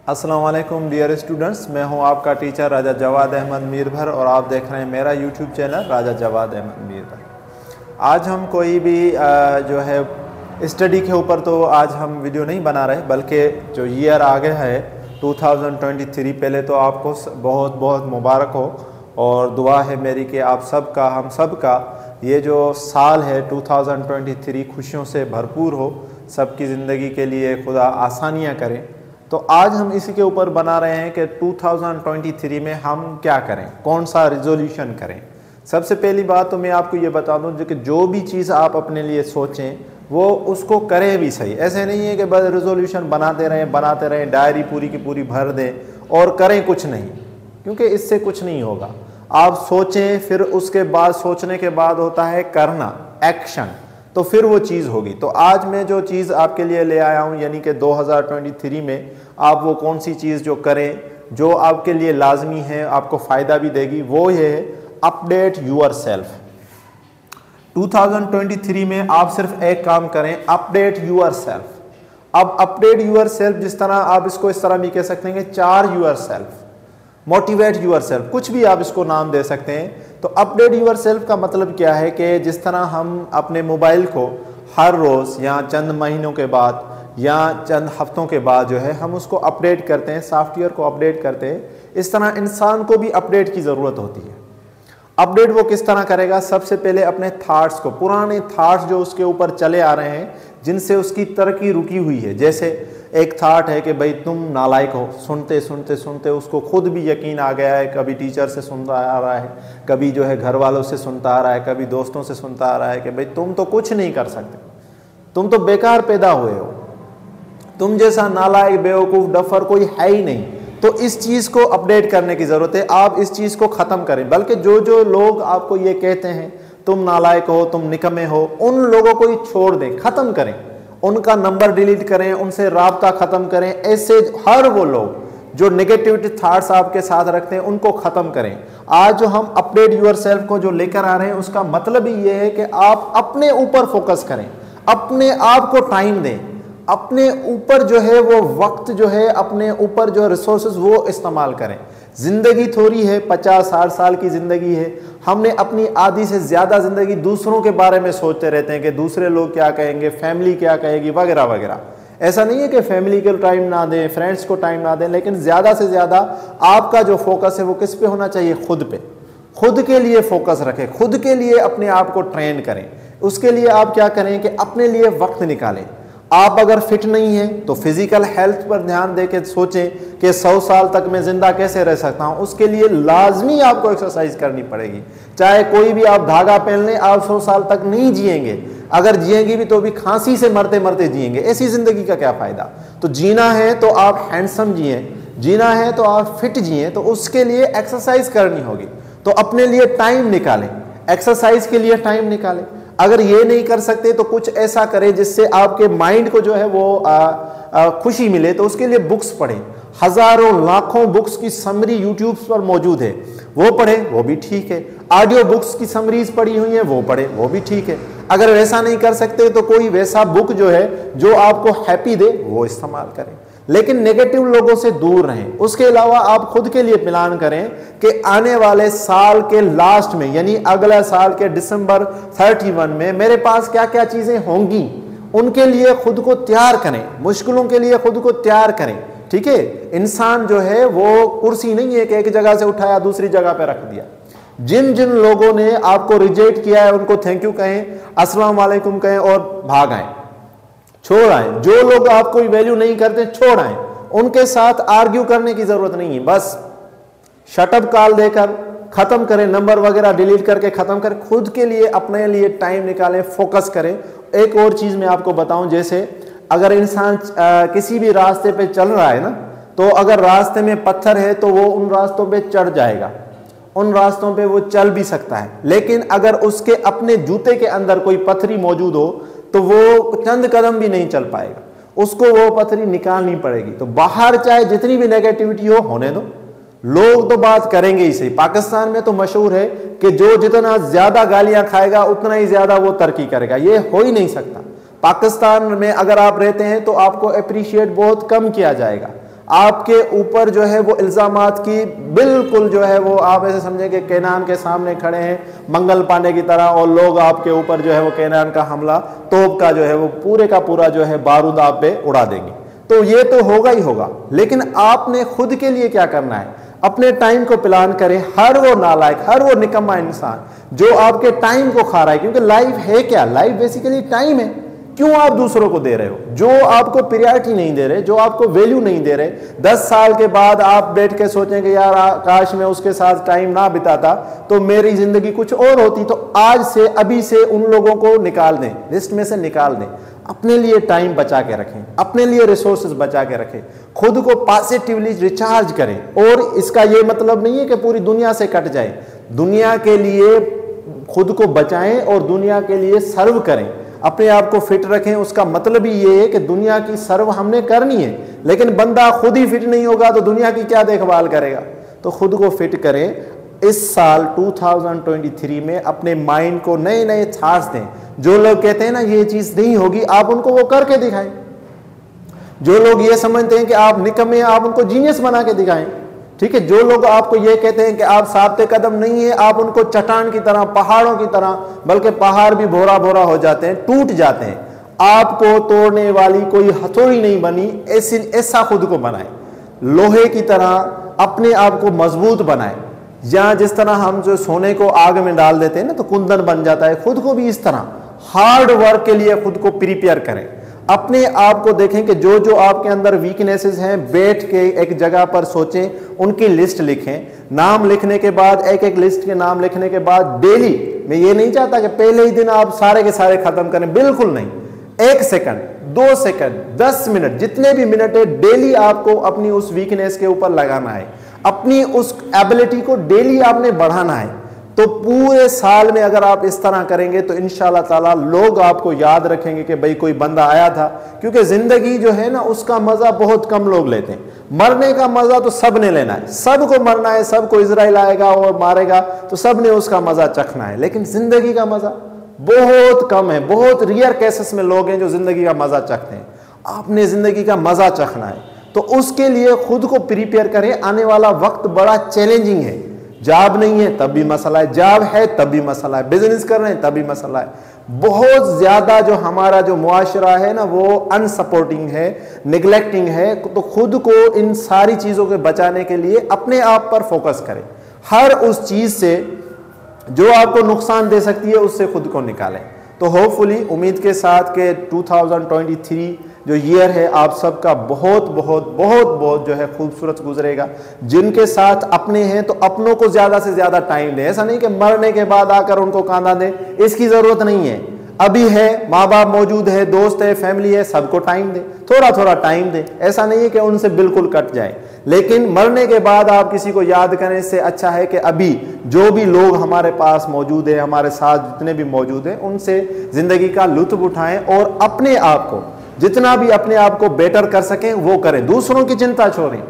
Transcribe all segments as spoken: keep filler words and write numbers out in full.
अस्सलाम वालेकुम dear students, मैं हूं आपका टीचर राजा जवाद अहमद मीरभर और आप देख रहे हैं मेरा यूट्यूब चैनल राजा जवाद अहमद मीरभर। आज हम कोई भी जो है स्टडी के ऊपर तो आज हम वीडियो नहीं बना रहे, बल्कि जो ईयर आ गया है दो हज़ार तेईस, पहले तो आपको बहुत बहुत मुबारक हो और दुआ है मेरी कि आप सब का हम सब का ये जो साल है दो हज़ार तेईस खुशियों से भरपूर हो, सबकी ज़िंदगी के लिए खुदा आसानियाँ करें। तो आज हम इसी के ऊपर बना रहे हैं कि दो हज़ार तेईस में हम क्या करें, कौन सा रिजोल्यूशन करें। सबसे पहली बात तो मैं आपको ये बता दूं जो कि जो भी चीज़ आप अपने लिए सोचें वो उसको करें भी सही। ऐसे नहीं है कि बस रिजोल्यूशन बनाते रहें बनाते रहें डायरी पूरी की पूरी भर दें और करें कुछ नहीं, क्योंकि इससे कुछ नहीं होगा। आप सोचें, फिर उसके बाद सोचने के बाद होता है करना, एक्शन, तो फिर वो चीज़ होगी। तो आज मैं जो चीज़ आपके लिए ले आया हूँ, यानी कि दो हज़ार तेईस में आप वो कौन सी चीज़ जो करें जो आपके लिए लाजमी है, आपको फ़ायदा भी देगी, वो ये है अपडेट यूर सेल्फ। दो हज़ार तेईस में आप सिर्फ एक काम करें, अपडेट यूर सेल्फ। अब अपडेट यूर सेल्फ जिस तरह आप इसको इस तरह भी कह सकते हैं कि चार yourself, motivate yourself, कुछ भी आप इसको नाम दे सकते हैं। तो अपडेट यूर सेल्फ का मतलब क्या है कि जिस तरह हम अपने मोबाइल को हर रोज़ या चंद महीनों के बाद या चंद हफ्तों के बाद जो है हम उसको अपडेट करते हैं, सॉफ्टवेयर को अपडेट करते हैं, इस तरह इंसान को भी अपडेट की ज़रूरत होती है। अपडेट वो किस तरह करेगा? सबसे पहले अपने थाट्स को, पुराने थाट्स जो उसके ऊपर चले आ रहे हैं जिनसे उसकी तरक्की रुकी हुई है। जैसे एक थाट है कि भाई तुम नालायक हो, सुनते सुनते सुनते उसको खुद भी यकीन आ गया है, कभी टीचर से सुनता आ रहा है, कभी जो है घर वालों से सुनता आ रहा है, कभी दोस्तों से सुनता आ रहा है कि भाई तुम तो कुछ नहीं कर सकते, तुम तो बेकार पैदा हुए हो, तुम जैसा नालायक बेवकूफ़ डफर कोई है ही नहीं। तो इस चीज़ को अपडेट करने की ज़रूरत है। आप इस चीज़ को ख़त्म करें, बल्कि जो जो लोग आपको ये कहते हैं तुम नालायक हो, तुम निकम्मे हो, उन लोगों को ही छोड़ दें, ख़त्म करें, उनका नंबर डिलीट करें, उनसे राब्ता ख़त्म करें। ऐसे हर वो लोग जो नेगेटिविटी थाट्स आपके साथ रखते हैं उनको ख़त्म करें। आज जो हम अपडेट यूर सेल्फ को जो लेकर आ रहे हैं उसका मतलब ही ये है कि आप अपने ऊपर फोकस करें, अपने आप को टाइम दें, अपने ऊपर जो है वो वक्त जो है, अपने ऊपर जो रिसोर्सेज वो इस्तेमाल करें। ज़िंदगी थोड़ी है, पचास साठ साल की ज़िंदगी है, हमने अपनी आधी से ज़्यादा ज़िंदगी दूसरों के बारे में सोचते रहते हैं कि दूसरे लोग क्या कहेंगे, फैमिली क्या कहेगी वगैरह वगैरह। ऐसा नहीं है कि फैमिली को टाइम ना दें, फ्रेंड्स को टाइम ना दें, लेकिन ज़्यादा से ज़्यादा आपका जो फोकस है वो किस पे होना चाहिए? खुद पे। खुद के लिए फोकस रखें, खुद के लिए अपने आप को ट्रेन करें। उसके लिए आप क्या करें कि अपने लिए वक्त निकालें। आप अगर फिट नहीं हैं तो फिजिकल हेल्थ पर ध्यान दे के सोचें कि सौ साल तक मैं जिंदा कैसे रह सकता हूं। उसके लिए लाजमी आपको एक्सरसाइज करनी पड़ेगी। चाहे कोई भी आप धागा पहन लें, आप सौ साल तक नहीं जिएंगे, अगर जिएंगे भी तो भी खांसी से मरते मरते जिएंगे। ऐसी जिंदगी का क्या फायदा? तो जीना है तो आप हैंडसम जिए, जीना है तो आप फिट जिए, तो उसके लिए एक्सरसाइज करनी होगी। तो अपने लिए टाइम निकालें, एक्सरसाइज के लिए टाइम निकालें। अगर ये नहीं कर सकते तो कुछ ऐसा करें जिससे आपके माइंड को जो है वो आ, आ, खुशी मिले। तो उसके लिए बुक्स पढ़ें, हजारों लाखों बुक्स की समरी यूट्यूब पर मौजूद है, वो पढ़ें, वो भी ठीक है। ऑडियो बुक्स की समरीज पढ़ी हुई हैं, वो पढ़ें, वो भी ठीक है। अगर वैसा नहीं कर सकते तो कोई वैसा बुक जो है जो आपको हैप्पी दे वो इस्तेमाल करें, लेकिन नेगेटिव लोगों से दूर रहें। उसके अलावा आप खुद के लिए प्लान करें कि आने वाले साल के लास्ट में, यानी अगला साल के दिसंबर इकतीस में मेरे पास क्या क्या चीजें होंगी, उनके लिए खुद को तैयार करें, मुश्किलों के लिए खुद को तैयार करें। ठीक है, इंसान जो है वो कुर्सी नहीं है कि एक जगह से उठाया दूसरी जगह पे रख दिया। जिन जिन लोगों ने आपको रिजेक्ट किया है उनको थैंक यू कहें, अस्सलाम वालेकुम कहें और भाग आए, छोड़ आए। जो लोग आपको वैल्यू नहीं करते छोड़ आए, उनके साथ आर्ग्यू करने की जरूरत नहीं है। बस शटअप कॉल देकर खत्म करें, नंबर वगैरह डिलीट करके खत्म करें। खुद के लिए अपने लिए टाइम निकालें, फोकस करें। एक और चीज मैं आपको बताऊं, जैसे अगर इंसान किसी भी रास्ते पे चल रहा है ना, तो अगर रास्ते में पत्थर है तो वो उन रास्तों पे चढ़ जाएगा, उन रास्तों पे वो चल भी सकता है। लेकिन अगर उसके अपने जूते के अंदर कोई पत्थरी मौजूद हो तो वो चंद कदम भी नहीं चल पाएगा, उसको वो पत्थरी निकालनी पड़ेगी। तो बाहर चाहे जितनी भी नेगेटिविटी हो होने दो, लोग तो बात करेंगे ही सही। पाकिस्तान में तो मशहूर है कि जो जितना ज्यादा गालियां खाएगा उतना ही ज्यादा वो तरक्की करेगा। ये हो ही नहीं सकता। पाकिस्तान में अगर आप रहते हैं तो आपको अप्रिशिएट बहुत कम किया जाएगा। आपके ऊपर जो है वो इल्ज़ामात की बिल्कुल जो है वो आप ऐसे समझें कि कैनान के सामने खड़े हैं मंगल पांडे की तरह, और लोग आपके ऊपर जो है वो कैनान का हमला तोप का जो है वो पूरे का पूरा जो है बारूद आप पे उड़ा देंगे। तो ये तो होगा ही होगा, लेकिन आपने खुद के लिए क्या करना है? अपने टाइम को प्लान करें। हर वो नालायक, हर वो निकम्मा इंसान जो आपके टाइम को खा रहा है, क्योंकि लाइफ है क्या? लाइफ बेसिकली टाइम है। क्यों आप दूसरों को दे रहे हो? जो आपको प्रायोरिटी नहीं दे रहे, जो आपको वैल्यू नहीं दे रहे, दस साल के बाद आप बैठ के सोचेंगे यार काश मैं उसके साथ टाइम ना बिताता तो मेरी जिंदगी कुछ और होती। तो आज से, अभी से उन लोगों को निकाल दें, लिस्ट में से निकाल दें। अपने लिए टाइम बचा के रखें, अपने लिए रिसोर्सेज बचा के रखें, खुद को पॉजिटिवली रिचार्ज करें। और इसका यह मतलब नहीं है कि पूरी दुनिया से कट जाए, दुनिया के लिए खुद को बचाएं और दुनिया के लिए सर्व करें, अपने आप को फिट रखें। उसका मतलब ही ये है कि दुनिया की सर्व हमने करनी है, लेकिन बंदा खुद ही फिट नहीं होगा तो दुनिया की क्या देखभाल करेगा? तो खुद को फिट करें। इस साल दो हज़ार तेईस में अपने माइंड को नए नए थाट्स दें। जो लोग कहते हैं ना ये चीज नहीं होगी, आप उनको वो करके दिखाएं। जो लोग ये समझते हैं कि आप निकम्मे, आप उनको जीनियस बना के दिखाएं। ठीक है, जो लोग आपको ये कहते हैं कि आप साबते कदम नहीं है, आप उनको चट्टान की तरह, पहाड़ों की तरह, बल्कि पहाड़ भी भोरा भोरा हो जाते हैं, टूट जाते हैं। आपको तोड़ने वाली कोई हथौड़ी नहीं बनी, ऐसी ऐसा खुद को बनाए, लोहे की तरह अपने आप को मजबूत बनाए। जहां जिस तरह हम जो सोने को आग में डाल देते हैं ना तो कुंदन बन जाता है, खुद को भी इस तरह हार्ड वर्क के लिए खुद को प्रिपेयर करें। अपने आप को देखें कि जो जो आपके अंदर वीकनेसेस हैं, बैठ के एक जगह पर सोचें, उनकी लिस्ट लिखें। नाम लिखने के बाद, एक एक लिस्ट के नाम लिखने के बाद डेली, मैं ये नहीं चाहता कि पहले ही दिन आप सारे के सारे खत्म करें, बिल्कुल नहीं। एक सेकंड, दो सेकंड, दस मिनट, जितने भी मिनट है, डेली आपको अपनी उस वीकनेस के ऊपर लगाना है, अपनी उस एबिलिटी को डेली आपने बढ़ाना है। तो पूरे साल में अगर आप इस तरह करेंगे तो इंशाल्लाह ताला लोग आपको याद रखेंगे कि भाई कोई बंदा आया था। क्योंकि जिंदगी जो है ना उसका मजा बहुत कम लोग लेते हैं। मरने का मजा तो सब ने लेना है, सबको मरना है, सबको इजराइल आएगा और मारेगा तो सब ने उसका मजा चखना है, लेकिन जिंदगी का मजा बहुत कम है। बहुत रेयर केसेस में लोग हैं जो जिंदगी का मजा चखते हैं। आपने जिंदगी का मजा चखना है तो उसके लिए खुद को प्रिपेयर करें। आने वाला वक्त बड़ा चैलेंजिंग है। जॉब नहीं है तब भी मसला है, जॉब है तब भी मसला है, बिजनेस कर रहे हैं तब भी मसला है। बहुत ज्यादा जो हमारा जो मुआशरा है ना वो अनसपोर्टिंग है, निगलेक्टिंग है। तो खुद को इन सारी चीजों के बचाने के लिए अपने आप पर फोकस करें। हर उस चीज से जो आपको नुकसान दे सकती है उससे खुद को निकालें। तो होपफुली उम्मीद के साथ के दो हज़ार तेईस जो ईयर है आप सबका बहुत बहुत बहुत बहुत जो है खूबसूरत गुजरेगा। जिनके साथ अपने हैं तो अपनों को ज्यादा से ज्यादा टाइम दें। ऐसा नहीं कि मरने के बाद आकर उनको कांधा दें, इसकी जरूरत नहीं है। अभी है, माँ बाप मौजूद है, दोस्त है, फैमिली है, सबको टाइम दें, थोड़ा थोड़ा टाइम दें। ऐसा नहीं है कि उनसे बिल्कुल कट जाए, लेकिन मरने के बाद आप किसी को याद करें। इससे अच्छा है कि अभी जो भी लोग हमारे पास मौजूद है, हमारे साथ जितने भी मौजूद हैं, उनसे जिंदगी का लुत्फ उठाएं और अपने आप को जितना भी अपने आप को बेटर कर सकें वो करें। दूसरों की चिंता छोड़ें।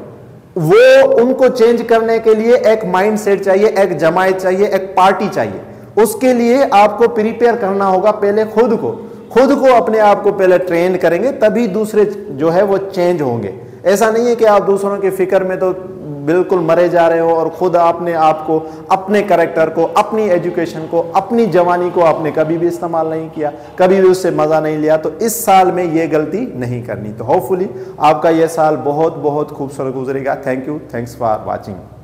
वो उनको चेंज करने के लिए एक माइंड सेट चाहिए, एक जमायत चाहिए, एक पार्टी चाहिए। उसके लिए आपको प्रिपेयर करना होगा पहले खुद को। खुद को अपने आप को पहले ट्रेन करेंगे तभी दूसरे जो है वो चेंज होंगे। ऐसा नहीं है कि आप दूसरों की फिक्र में तो बिल्कुल मरे जा रहे हो और खुद अपने आप को, अपने कैरेक्टर को, अपनी एजुकेशन को, अपनी जवानी को आपने कभी भी इस्तेमाल नहीं किया, कभी भी उससे मजा नहीं लिया। तो इस साल में ये गलती नहीं करनी। तो होपफुली आपका ये साल बहुत बहुत खूबसूरत गुजरेगा। Thank you, thanks for watching.